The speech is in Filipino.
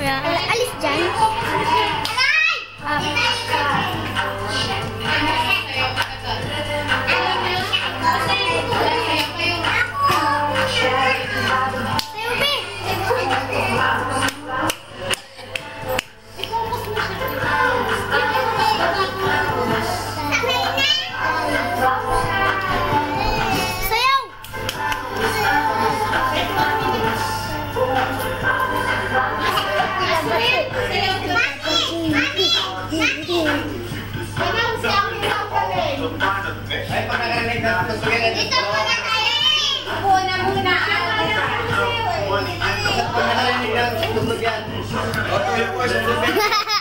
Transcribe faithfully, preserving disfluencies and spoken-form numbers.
Alis dyan. Ay, pag nagarinig na ito, sugilan ito. Ito muna tayo eh. Muna muna. Pag nagarinig na ito, sugilan. O, tuyo po, sugilan.